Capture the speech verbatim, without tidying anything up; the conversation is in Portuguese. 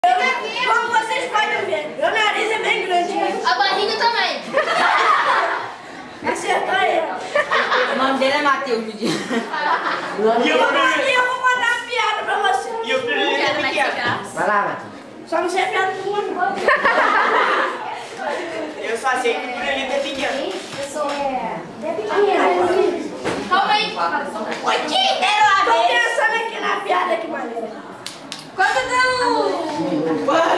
Como vocês podem ver, meu nariz é bem grande. A barriga também. Acertou aí. O nome dele é Matheus, me diz. E eu, eu vou mandar uma piada pra você. E o pirulito é pequeno. Vai lá, Matheus. Só não sei a piada do mundo. Eu só sei que o pirulito é pequeno. Calma aí. O dia inteiro a Tô pensando aqui na piada, que maneira. Quanto deu?